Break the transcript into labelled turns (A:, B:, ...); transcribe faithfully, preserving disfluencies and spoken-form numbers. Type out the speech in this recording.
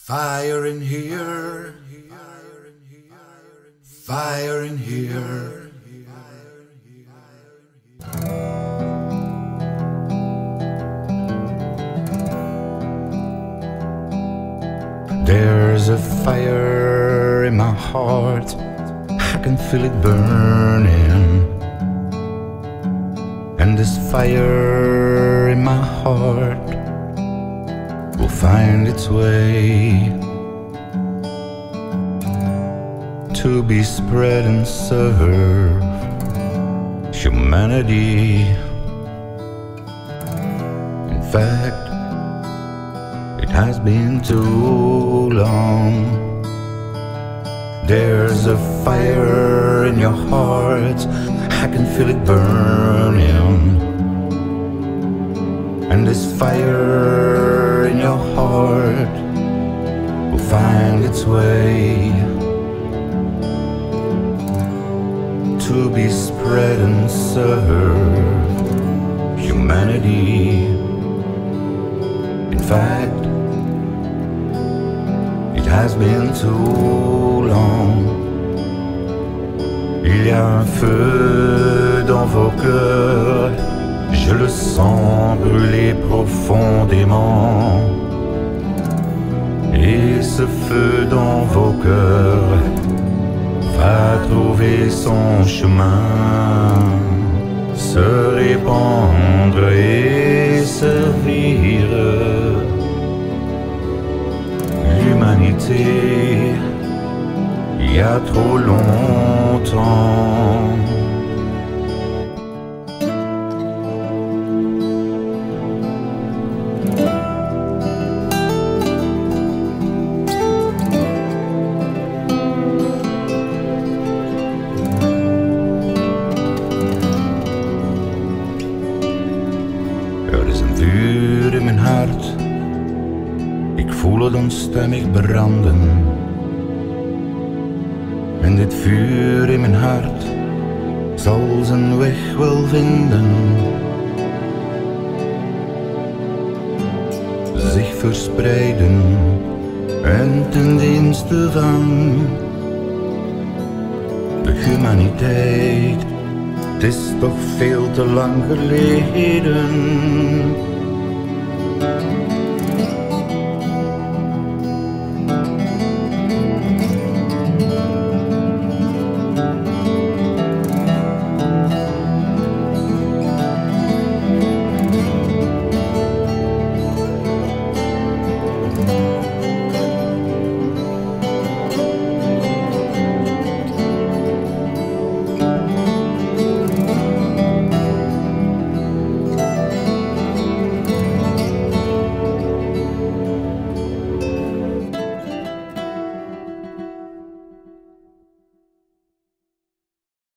A: Fire in here, fire in here. There's a fire in my heart, I can feel it burning. And this fire in my heart will find its way to be spread and serve humanity. In fact, it has been too long. There's a fire in your heart, I can feel it burning. And this fire in your heart will find its way to be spread and serve humanity. In fact, it has been too long. Il y a un feu dans vos cœurs, je le sens brûler profondément. Et ce feu dans vos cœurs va trouver son chemin, se répandre et servir l'humanité. Il y a trop longtemps. Er is een vuur in mijn hart, ik voel het onstuimig branden. En dit vuur in mijn hart zal zijn weg wel vinden, zich verspreiden en ten dienste van de humaniteit. Het is toch veel te lang geleden